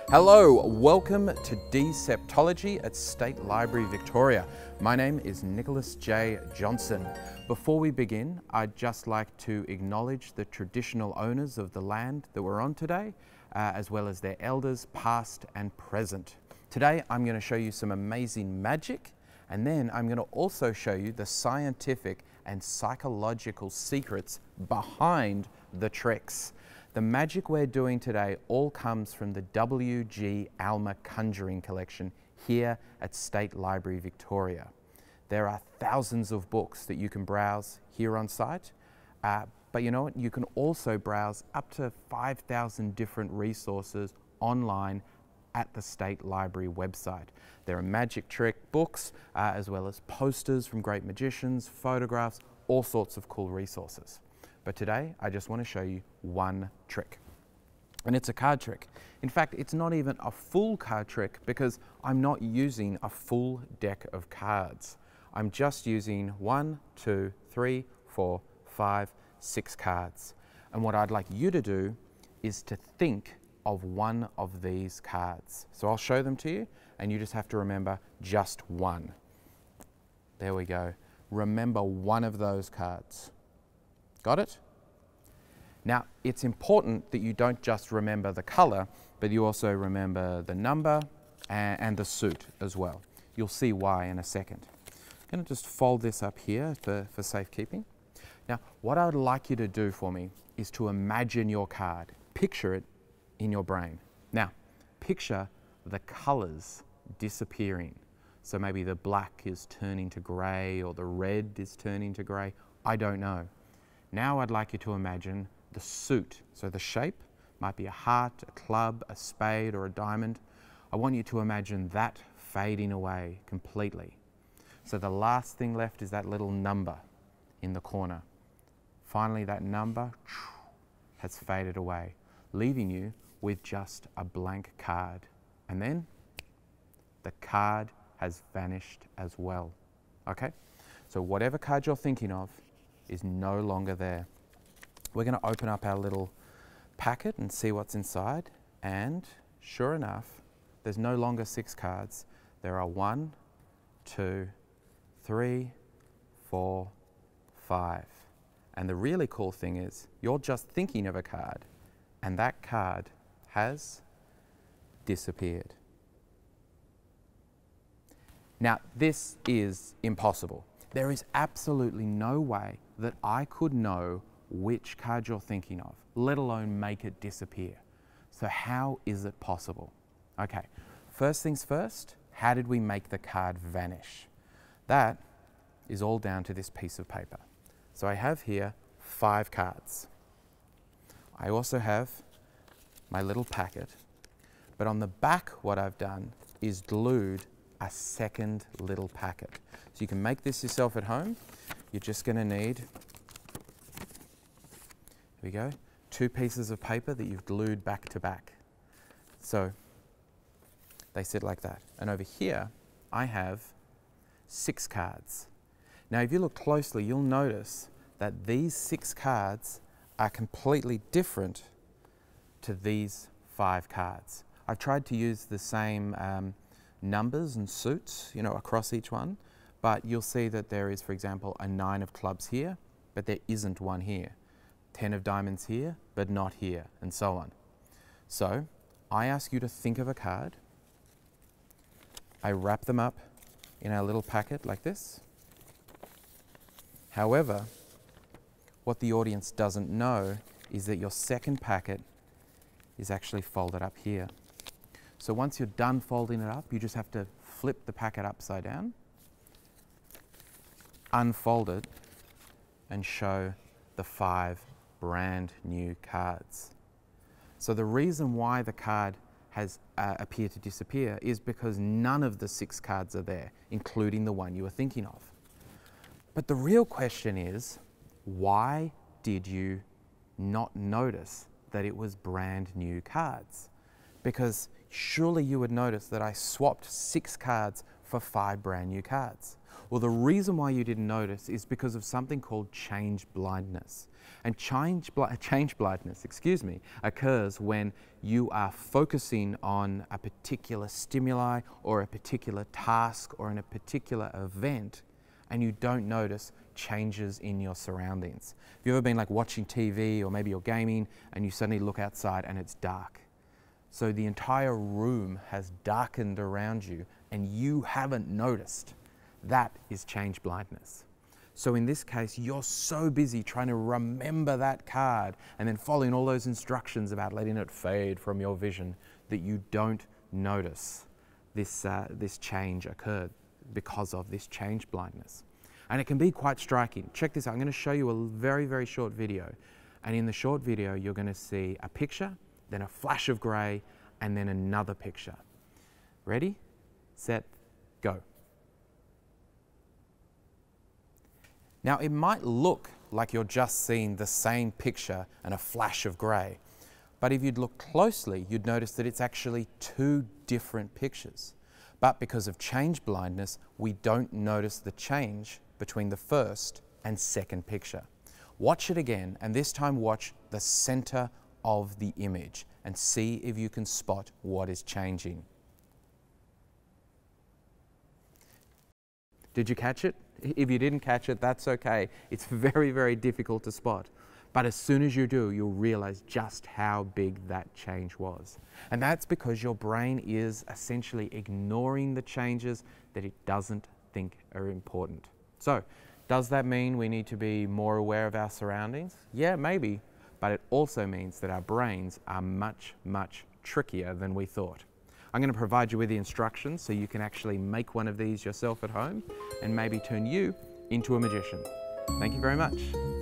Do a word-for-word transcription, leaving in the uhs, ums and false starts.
Hello, welcome to Deceptology at State Library Victoria. My name is Nicholas J. Johnson. Before we begin, I'd just like to acknowledge the traditional owners of the land that we're on today, uh, as well as their elders past and present. Today I'm going to show you some amazing magic, and then I'm going to also show you the scientific and psychological secrets behind the tricks. The magic we're doing today all comes from the W G Alma Conjuring Collection here at State Library Victoria. There are thousands of books that you can browse here on site, uh, but you know what? You can also browse up to five thousand different resources online at the State Library website. There are magic trick books, uh, as well as posters from great magicians, photographs, all sorts of cool resources. But today, I just want to show you one trick. And it's a card trick. In fact, it's not even a full card trick because I'm not using a full deck of cards. I'm just using one, two, three, four, five, six cards. And what I'd like you to do is to think of one of these cards. So I'll show them to you, and you just have to remember just one. There we go. Remember one of those cards. Got it? Now, it's important that you don't just remember the color, but you also remember the number and, and the suit as well. You'll see why in a second. I'm going to just fold this up here for, for safekeeping. Now, what I would like you to do for me is to imagine your card. Picture it in your brain. Now, picture the colors disappearing. So maybe the black is turning to gray or the red is turning to gray. I don't know. Now I'd like you to imagine the suit. So the shape might be a heart, a club, a spade, or a diamond. I want you to imagine that fading away completely. So the last thing left is that little number in the corner. Finally, that number has faded away, leaving you with just a blank card. And then the card has vanished as well. Okay? So whatever card you're thinking of is no longer there. We're going to open up our little packet and see what's inside, and sure enough, there's no longer six cards. There are one, two, three, four, five. And the really cool thing is you're just thinking of a card, and that card has disappeared. Now, this is impossible. There is absolutely no way that I could know which card you're thinking of, let alone make it disappear. So how is it possible? Okay, first things first, how did we make the card vanish? That is all down to this piece of paper. So I have here five cards. I also have my little packet, but on the back what I've done is glued a second little packet. So you can make this yourself at home. You're just going to need, here we go, two pieces of paper that you've glued back to back. So they sit like that. And over here, I have six cards. Now, if you look closely, you'll notice that these six cards are completely different to these five cards. I've tried to use the same um, numbers and suits, you know, across each one, but you'll see that there is, for example, a nine of clubs here, but there isn't one here. Ten of diamonds here, but not here, and so on. So I ask you to think of a card. I wrap them up in our little packet like this. However, what the audience doesn't know is that your second packet is actually folded up here. So once you're done folding it up, you just have to flip the packet upside down, unfold it, and show the five brand new cards. So the reason why the card has uh, appeared to disappear is because none of the six cards are there, including the one you were thinking of. But the real question is, why did you not notice that it was brand new cards? Because surely you would notice that I swapped six cards for five brand new cards. Well, the reason why you didn't notice is because of something called change blindness. And change, bl change blindness, excuse me, occurs when you are focusing on a particular stimuli or a particular task or in a particular event, and you don't notice changes in your surroundings. Have you ever been like watching T V or maybe you're gaming and you suddenly look outside and it's dark? So the entire room has darkened around you and you haven't noticed. That is change blindness. So in this case, you're so busy trying to remember that card and then following all those instructions about letting it fade from your vision that you don't notice this, uh, this change occurred because of this change blindness. And it can be quite striking. Check this out. I'm going to show you a very, very short video. And in the short video, you're going to see a picture, then a flash of grey, and then another picture. Ready, set, go. Now, it might look like you're just seeing the same picture and a flash of grey, but if you'd look closely, you'd notice that it's actually two different pictures. But because of change blindness, we don't notice the change between the first and second picture. Watch it again, and this time watch the center of the image and see if you can spot what is changing. Did you catch it? If you didn't catch it, that's okay. It's very, very difficult to spot. But as soon as you do, you'll realize just how big that change was. And that's because your brain is essentially ignoring the changes that it doesn't think are important. So, does that mean we need to be more aware of our surroundings? Yeah, maybe. But it also means that our brains are much, much trickier than we thought. I'm going to provide you with the instructions so you can actually make one of these yourself at home and maybe turn you into a magician. Thank you very much.